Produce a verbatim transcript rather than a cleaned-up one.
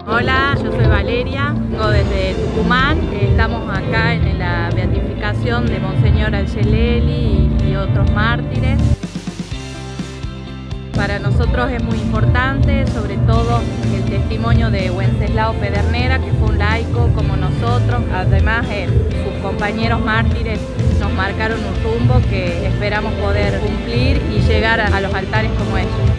Hola, yo soy Valeria, vengo desde Tucumán. Estamos acá en la beatificación de Monseñor Angelelli y, y otros mártires. Para nosotros es muy importante, sobre todo el testimonio de Wenceslao Pedernera, que fue un laico como nosotros. Además, eh, sus compañeros mártires nos marcaron un rumbo que esperamos poder cumplir y llegar a, a los altares como ellos.